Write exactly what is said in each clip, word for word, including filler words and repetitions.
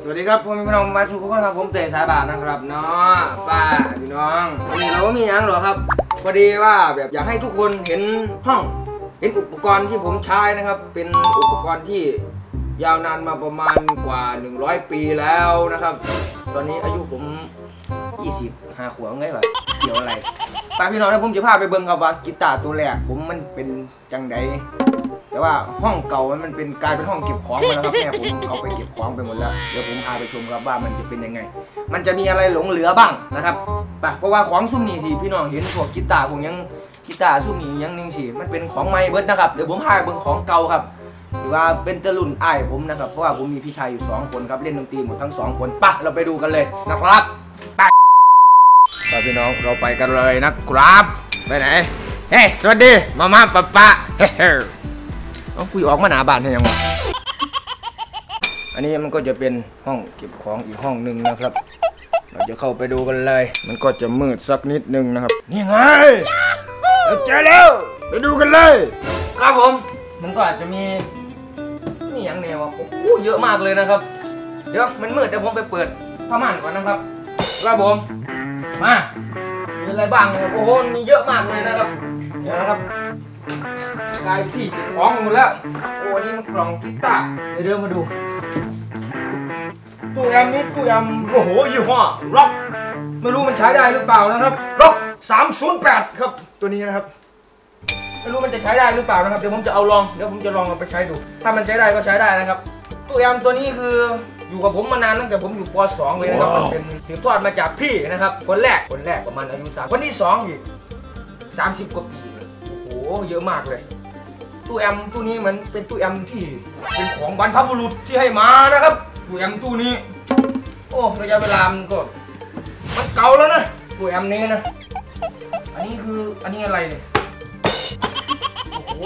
สวัสดีครับผมพี่น้องมาสู่คนครับผมเต๋สายบาทนะครับเนาะป้าพี่น้องวันนี้เราก็มีอย่างหรอครับพอดีว่าแบบอยากให้ทุกคนเห็นห้องเห็นอุปกรณ์ที่ผมใช้นะครับเป็นอุปกรณ์ที่ยาวนานมาประมาณกว่าหนึ่งร้อยปีแล้วนะครับตอนนี้อายุผมยี่สิบห้าขวบไงวะเกี่ยวอะไรป้าพี่น้องนะผมจะพาไปเบิ่งครับว่ากีตาร์ตัวแรกผมมันเป็นจังไดแต่ว่าห้องเก่ามันเป็นกลายเป็นห้องเก็บของไปแล้วครับแม่ผมเอาไปเก็บของไปหมดแล้วเดี๋ยวผมพาไปชมครับว่ามันจะเป็นยังไงมันจะมีอะไรหลงเหลือบ้างนะครับป่ะเพราะว่าของซุ่มนี่ที่พี่น้องเห็นพวกกีตาร์พวกยังกีตาร์ซุ่มนี่ยังนึงสิมันเป็นของใหม่เบิดนะครับเดี๋ยวผมพาไปเบิ่งของเก่าครับถือว่าเป็นตะลุ่นอ้ายผมนะครับเพราะว่าผมมีพี่ชายอยู่สองคนครับเล่นดนตรีหมดทั้งสองคนป่ะเราไปดูกันเลยนะครับป่ะป่ะพี่น้องเราไปกันเลยนะครับไปไหนเฮ้สวัสดีมาม่าป๊าป๊าเฮ้เอาคุยออกมาหนาบ้านใช่ยังวะอันนี้มันก็จะเป็นห้องเก็บของอีกห้องหนึ่งนะครับเราจะเข้าไปดูกันเลยมันก็จะมืดสักนิดนึงนะครับนี่ไงเราเจอแล้วไปดูกันเลยครับผมมันก็อาจจะมีนี่อย่างแนวโอ้โหเยอะมากเลยนะครับเดี๋ยวมันมืดเดี๋ยวผมไปเปิดผ้าม่านก่อนนะครับครับผมมามีอะไรบ้างครับโอ้โหมีเยอะมากเลยนะครับเดี๋ยวนะครับกลายที่เก็บของหมดแล้วโอ้นี่มันกล่องกีตาร์เดี๋ยวเดินมาดูตู้แอมนี้ตู้แอมโอ้โหยี่ห้อร็อกไม่รู้มันใช้ได้หรือเปล่านะครับร็อกสามศูนย์แปดครับตัวนี้นะครับไม่รู้มันจะใช้ได้หรือเปล่านะครับเดี๋ยวผมจะเอาลองเดี๋ยวผมจะลองเอาไปใช้ดูถ้ามันใช้ได้ก็ใช้ได้นะครับตู้แอมตัวนี้คืออยู่กับผมมานานตั้งแต่ผมอยู่ป สองเลยนะครับมันเป็นสืบทอดมาจากพี่นะครับคนแรกคนแรกประมาณอายุสามคนที่สองอีกสามสิบกว่าปีโอ้โหเยอะมากเลยตู้แอมตู้นี้เหมือนเป็นตู้แอมที่เป็นของบรรพบุรุษที่ให้มานะครับตู้แอมตู้นี้โอ้ระยะเวลามันก็มันเก่าแล้วนะตู้แอมนี้นะอันนี้คืออันนี้อะไรเนี่ยโอ้โห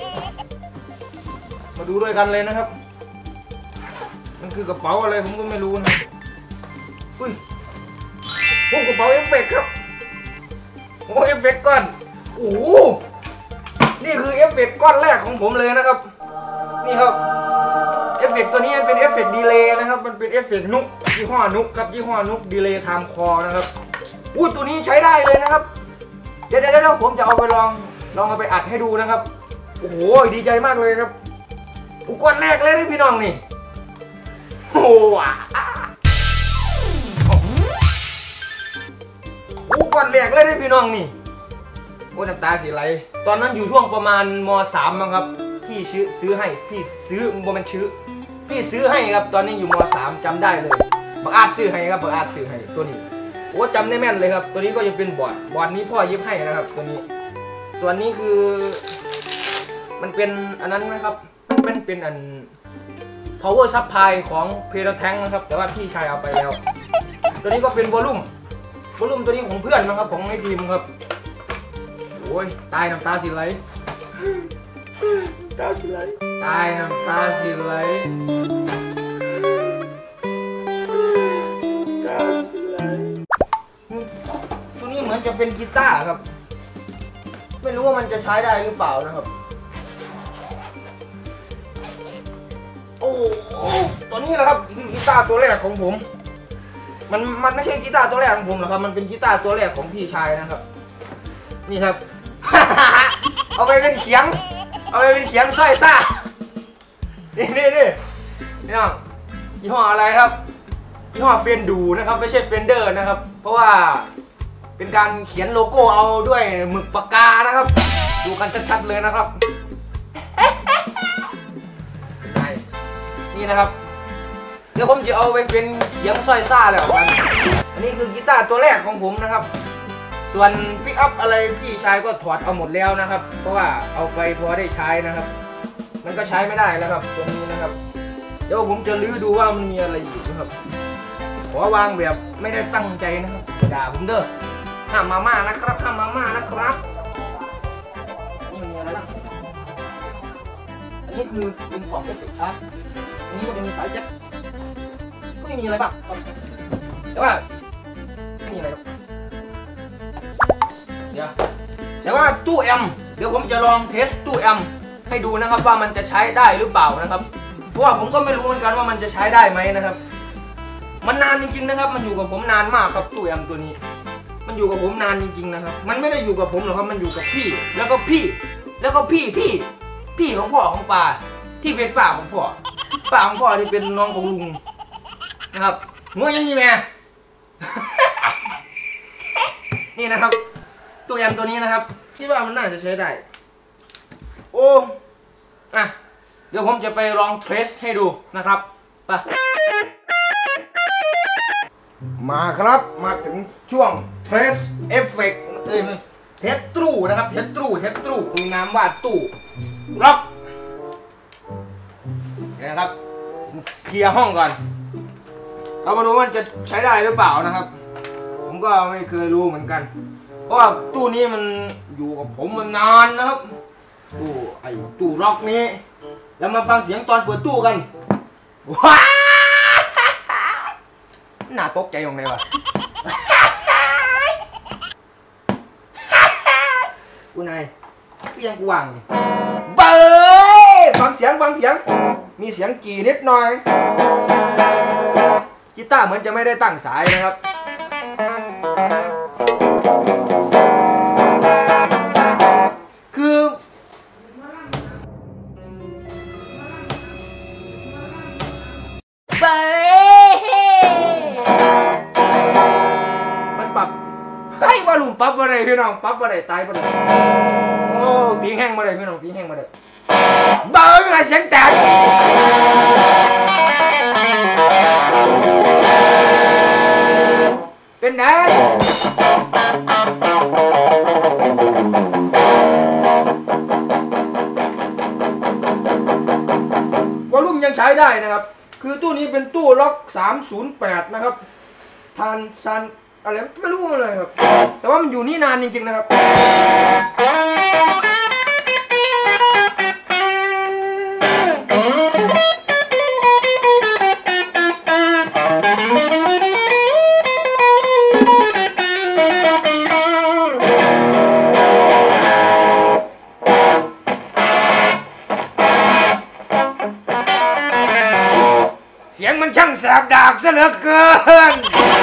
มาดูด้วยกันเลยนะครับมันคือกระเป๋าอะไรผมก็ไม่รู้นะอุ้ยโอ้กระเป๋าเอฟเฟกต์ครับโอ้เอฟเฟกต์ก้อนโอ้นี่คือเอฟเฟกต์ก้อนแรกของผมเลยนะครับนี่ครับเอฟเฟกต์ตัวนี้มันเป็นเอฟเฟกต์ดีเลย์นะครับมันเป็นเอฟเฟกต์นุกยี่ห้อนุกครับยี่ห้อนุกดีเลย์ไทม์คอนะครับอุ้ยตัวนี้ใช้ได้เลยนะครับเดี๋ยวเดี๋ยวผมจะเอาไปลองลองเอาไปอัดให้ดูนะครับโอ้โหดีใจมากเลยครับอุปกรณ์แรกเลยนะพี่น้องนี่โอ้ว้าอุปกรณ์แรกเลยนะพี่น้องนี่โอ้น้ำตาสีไหลตอนนั้นอยู่ช่วงประมาณม.สาม มั้งครับพี่ซื้อซื้อให้พี่ซื้อโมเมนต์ซื้อพี่ซื้อให้ครับตอนนี้อยู่ม.สาม จำได้เลยบักอาจซื้อให้ครับบักอาจซื้อให้ตัวนี้โอ้จำได้แม่นเลยครับตัวนี้ก็จะเป็นบอร์ดบอร์ดนี้พ่อยิบให้นะครับตัวนี้ส่วนนี้คือมันเป็นอันนั้นไหมครับมันเป็นอัน power supply ของเพลย์แทงนะครับแต่ว่าพี่ชายเอาไปแล้วตัวนี้ก็เป็นวอลลุ่มวอลลุ่มตัวนี้ของเพื่อนนะครับของในทีมครับโอ้ยตายน้ำตาสิไหลตาสิไหลตายน้ำตาสิไหลตาสิไหลตัวนี้เหมือนจะเป็นกีตาร์ครับไม่รู้ว่ามันจะใช้ได้หรือเปล่านะครับโอ้ตัวนี้แหละครับคือกีตาร์ตัวแรกของผมมันมันไม่ใช่กีตาร์ตัวแรกของผมหรอกครับมันเป็นกีตาร์ตัวแรกของพี่ชายนะครับนี่ครับ เอาไปเป็นเขียงเอาไปเป็นเขียงสร้อยซ่านี่นี่นี่นี่น้องยี่ห้ออะไรครับยี่ห้อเฟนดูนะครับไม่ใช่เฟนเดอร์นะครับเพราะว่าเป็นการเขียนโลโก้เอาด้วยหมึกปากกานะครับดูกันชัดๆเลยนะครับ นี่นะครับเดี๋ยวผมจะเอาไปเป็นเขียงสร้อยซ่าแล้วกันอันนี้คือกีตาร์ตัวแรกของผมนะครับส่วนปิกอัพอะไรพี่ชายก็ถอดเอาหมดแล้วนะครับเพราะว่าเอาไปพอได้ใช้นะครับมันก็ใช้ไม่ได้แล้วครับตัวนี้นะครับเดี๋ยวผมจะลื้อดูว่ามันมีอะไรอีกนะครับขอวางแบบไม่ได้ตั้งใจนะครับด่าผมเด้อห้ามมาม่านะครับห้ามมาม่านะครับนี่มันมีอะไรบ้างอันนี้คือเป็นของเอฟเฟกต์ครับอันนี้ก็จะมีสายแจ็คก็ไม่มีอะไรบ้างแต่ว่าไม่มีอะไรหรอกเดี๋ยวแต่ว่าตู้แอมเดี๋ยวผมจะลองเทสตู้แอมให้ดูนะครับว่ามันจะใช้ได้หรือเปล่านะครับเพราะว่าผมก็ไม่รู้เหมือนกันว่ามันจะใช้ได้ไหมนะครับมันนานจริงๆนะครับมันอยู่กับผมนานมากครับตู้แอมตัวนี้มันอยู่กับผมนานจริงๆนะครับมันไม่ได้อยู่กับผมหรอกครับมันอยู่กับพี่แล้วก็พี่แล้วก็พี่พี่พี่ของพ่อของป่าที่เป็นป่าของพ่อป่าของพ่อที่เป็นน้องของลุงนะครับงัวยังยี่แม่ นี่นะครับตู้แอมตัวนี้นะครับคิดว่ามันน่าจะใช้ได้โอ้อ่ะเดี๋ยวผมจะไปลองเทสให้ดูนะครับไปมาครับมาถึงช่วงเทสเอฟเฟกต์เอ้ยเทสตู้นะครับเทสตู้เทสตู้มีน้ำว่าตู้ล็อกนี่นะครับเคลียร์ห้องก่อนเรามาดูว่ามันจะใช้ได้หรือเปล่านะครับผมก็ไม่เคยรู้เหมือนกันเพราะว่าตู้นี้มันอยู่กับผมมานานนะครับตู้ไอ้ตู้ล็อกนี้แล้วมาฟังเสียงตอนเปิดตู้กันว้าน่าตกใจตรงไหนวะกูนายกูยังกูวางเบ้ยฟังเสียงฟังเสียงมีเสียงกี่นิดหน่อยกีตาร์เหมือนจะไม่ได้ตั้งสายนะครับคือเบ้มันปรับให้วอลลุ่มปรับอะไรพี่น้องปรับอะไรตายไปเลยโอ้ตีแห้งมาเลยพี่น้องตีแห้งมาเลยเบ้ยไม่เสียงแตกเป็นไงวอลลุ่มยังใช้ได้นะครับคือตู้นี้เป็นตู้ล็อกสามศูนย์แปดนะครับทานซันอะไรไม่รู้มาเลยครับแต่ว่ามันอยู่นี่นานจริงๆนะครับเสียงมันช่างแสบดากซะเหลือเกิน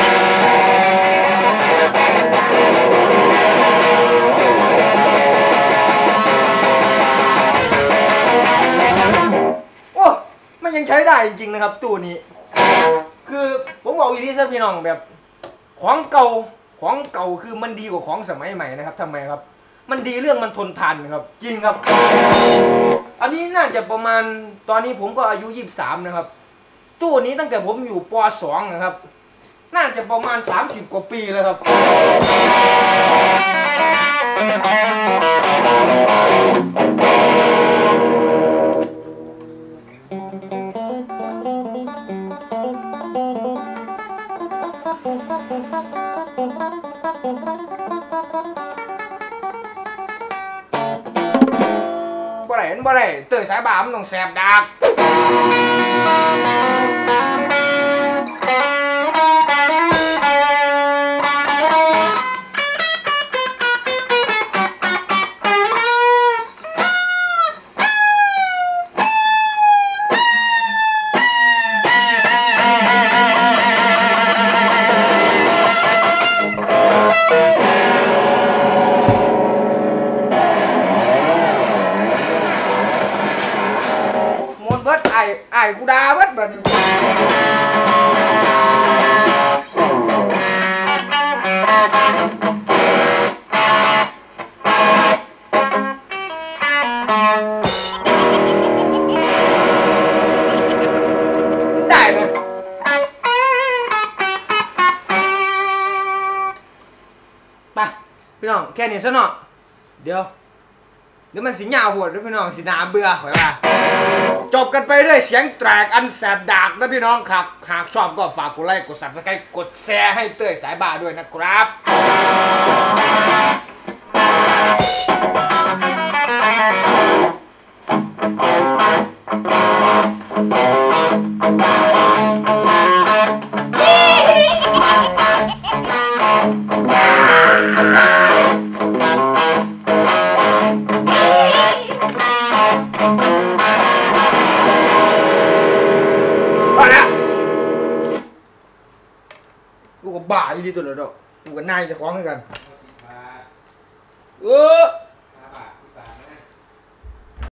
โอ้มันยังใช้ได้จริงๆนะครับตู้นี้คือผมบอกอีกทีซะพี่น้องแบบของเก่าของเก่าคือมันดีกว่าของสมัยใหม่นะครับทำไมครับมันดีเรื่องมันทนทานครับจริงครับอันนี้น่าจะประมาณตอนนี้ผมก็อายุยี่สิบสามนะครับตู้นี้ตั้งแต่ผมอยู่ป สอง นะครับน่าจะประมาณสามสิบกว่าปีแล้วครับบ่ได้บ่ได้เตยสายบามันต้องแสบดากไอ้ไอ้กูด่าวัดแบบนี้ได้ไหมไปพี่น้องแค่นี้ซะเนาะเดี๋ยวเดี๋ยวมันสิงยาวหัวด้วยพี่น้องสินาเบื่อข่อยว่าจบกันไปด้วยเสียงแตกอันแสบดากนะพี่น้องครับหากชอบก็ฝากกดไลค์กดซับสไครต์กดแชร์ให้เต้ยสายบ่าด้วยนะครับกูก็บ้าอีหลีตัวเดียวกูก็นายจะคล้องกันเอ้